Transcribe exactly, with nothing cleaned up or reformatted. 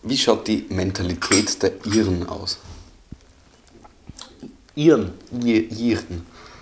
Wie schaut die Mentalität der Iren aus? Iren. I- Iren.